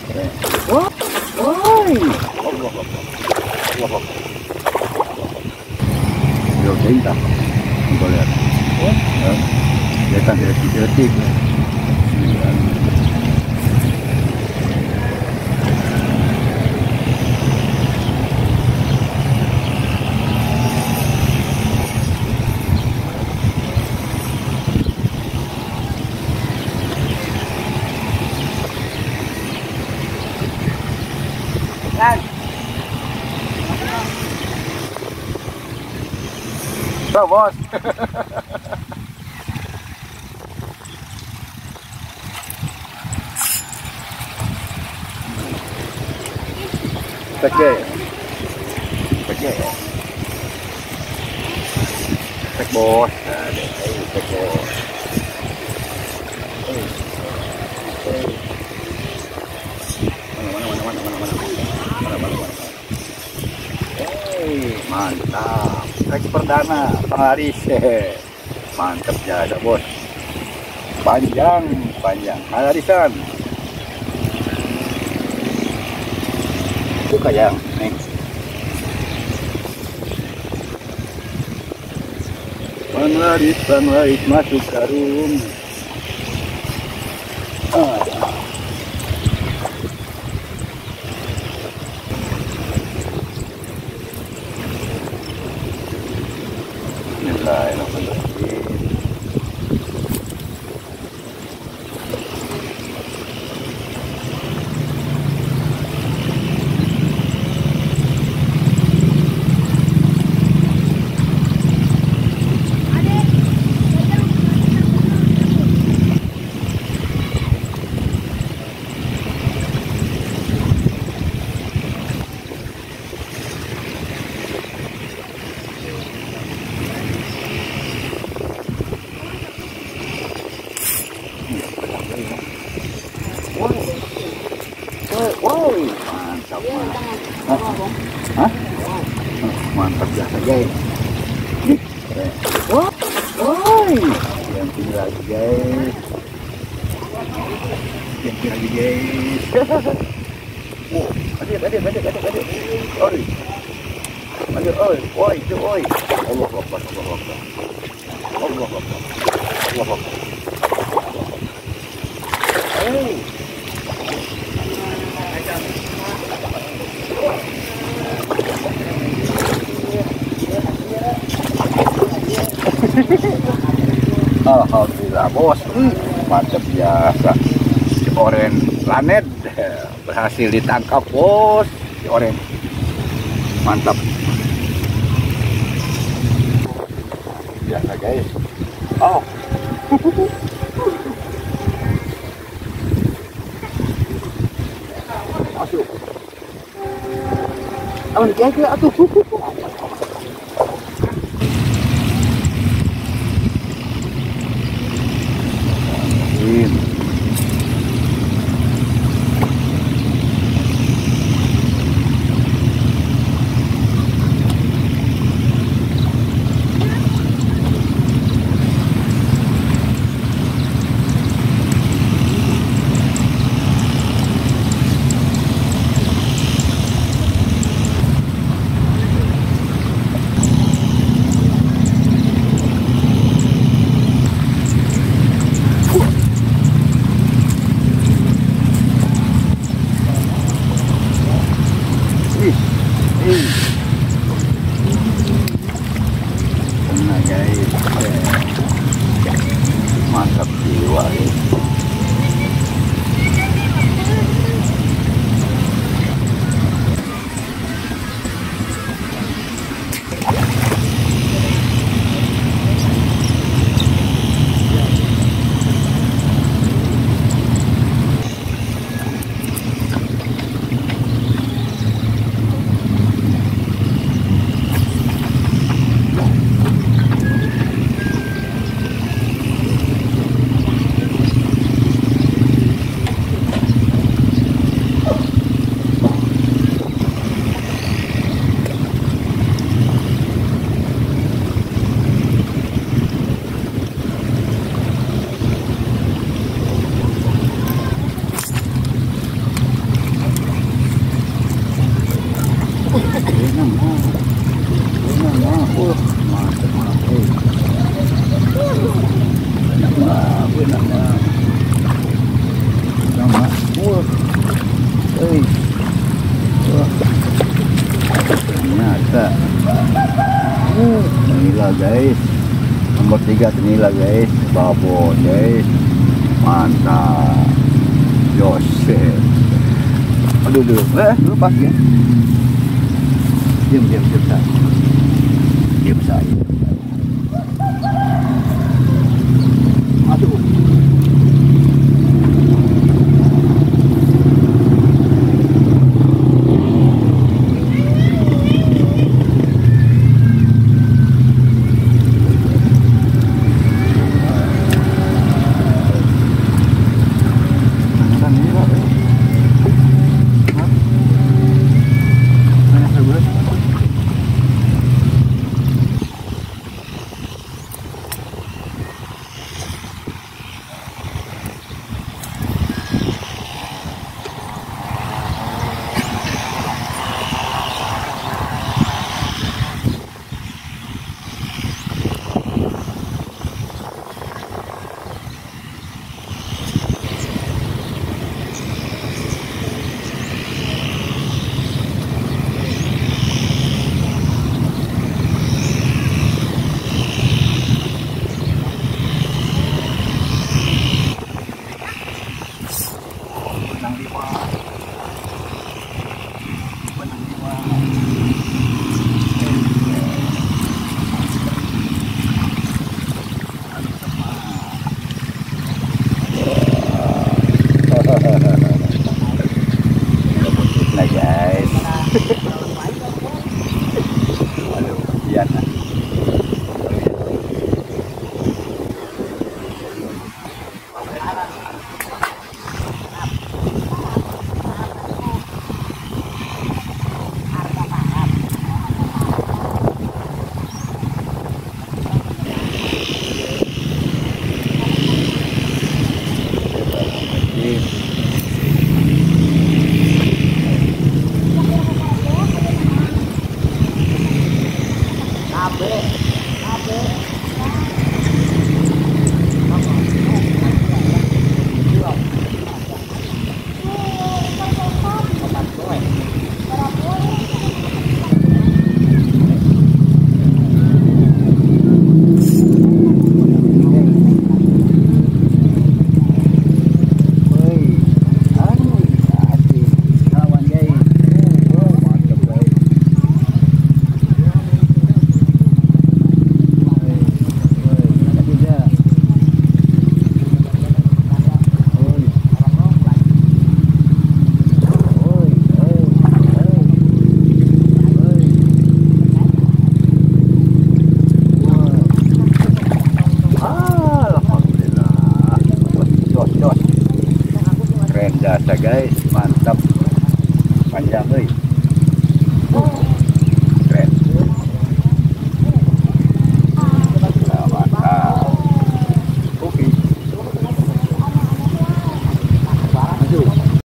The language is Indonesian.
Wah, woi. Allah, Allah. Allah, Allah. Yo, tinta. Kita lihat. Kelihatan detik-detik. So, bos. Oke. Oke. Cek bos. Cek bos. Mantap, trek perdana penglaris, mantap jasa bos, panjang larisan, buka yang nih, penglaris masuk karung. Wow, mantap. Hah? Mantap biasa guys. Wah, woi, yang tinggi lagi guys. Yang tinggi lagi guys. Oh, adik. Oi, oi, oi. Allah Akbar. Alhamdulillah bos, mantap biasa. Si oren planet berhasil ditangkap bos, si oren mantap biasa guys. Oh masuk awan jaga atuh. Enak mah. Enak mah. Mantap mah. Enak mah. Enak mah. Enak mah. Ternyata. Inilah guys. Nomor 3 inilah guys. Babon guys. Mantap. Joseph. Aduh, lepas ya. Diam saya. Diam saya. Aduh. Nah guys. Aduh, kasihan. Keren jasa guys, mantap.